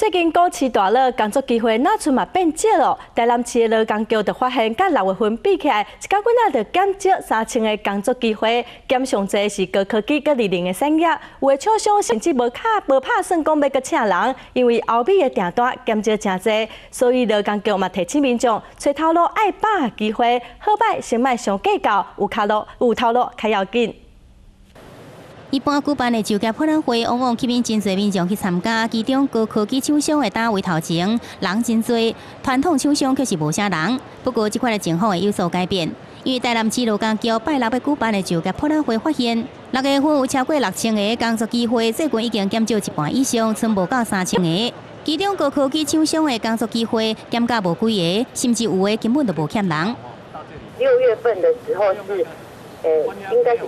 最近股市大热，工作机会哪阵嘛变少咯。台南市的劳工局就发现，甲6月份比起来，一家囡仔就减少3000个工作机会，减上侪是高科技、高年龄的产业。有的厂商甚至无拍算讲要搁请人，因为后面的订单减少真侪，所以劳工局嘛提醒民众，找头路爱把握机会，好歹先莫上计较，有头路较要紧。 一般举办的就业博览会，往往吸引真侪民众去参加，其中高科技厂商的单位头前，人真多，传统厂商却是无啥人。不过，这款的情况会有所改变，因为台南市劳工局拜六要举办的就业博览会发现，6月份有超过6000个工作机会，最近已经减少一半以上，剩无到3000个。其中高科技厂商的工作机会减价无几个，甚至有的根本都无欠人。 6月份的时候是。 应该是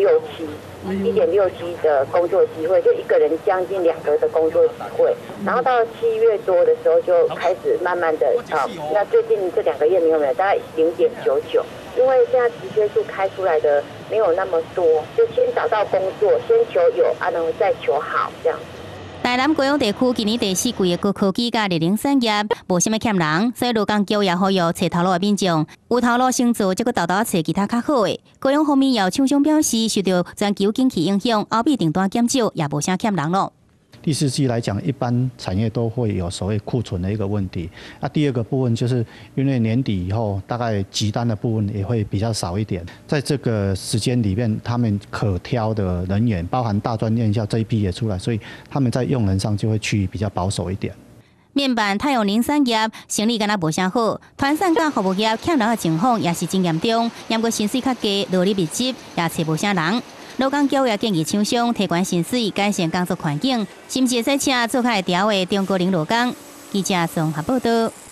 1.67的工作机会，就一个人将近2个的工作机会。然后到7月多的时候就开始慢慢的那最近这2个月没有，大概0.99，因为现在职缺数开出来的没有那么多，就先找到工作，先求有，然后再求好这样。 台南高雄地区今年第4季的高科技甲日龄产业无啥物欠人，所以劳工局也呼吁找头路的民众，有头路先做，再搁豆找其他较好的。高雄方面也有厂商表示，受到全球景气影响，后面订单减少，也无啥欠人咯。 第4季来讲，一般产业都会有所谓库存的一个问题。那第二个部分就是因为年底以后，大概急单的部分也会比较少一点。在这个时间里面，他们可挑的人员，包含大专院校这一批也出来，所以他们在用人上就会趋于比较保守一点。 面板、太阳能产业生意敢若无啥好，团sản甲服务业欠人的情况也是真严重。因为薪水较低，劳力密集，也找无啥人。 劳工局也建议厂商提高薪水，改善工作环境，甚至会使请做较会调的中高龄劳工。记者综合报道。